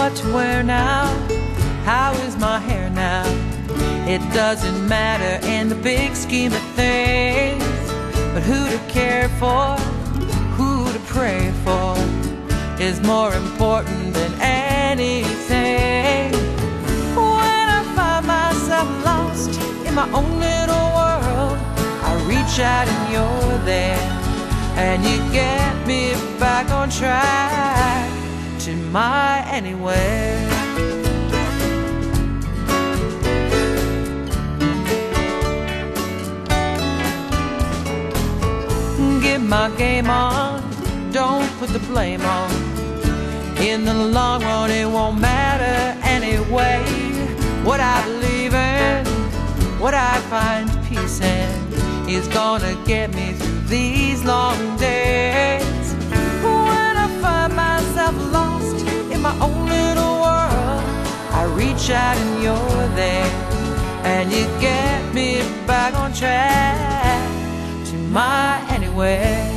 what to wear now? How is my hair now? It doesn't matter in the big scheme of things, but who to care for, who to pray for, is more important than anything. When I find myself lost in my own little world, I reach out and you're there, and you get me back on track to my anywhere. Get my game on, don't put the blame on. In the long run it won't matter anyway. What I believe in, what I find peace in, is gonna get me through these long days. When I find myself lost in my own little world, I reach out and you're there, and you get me back on track to my anywhere.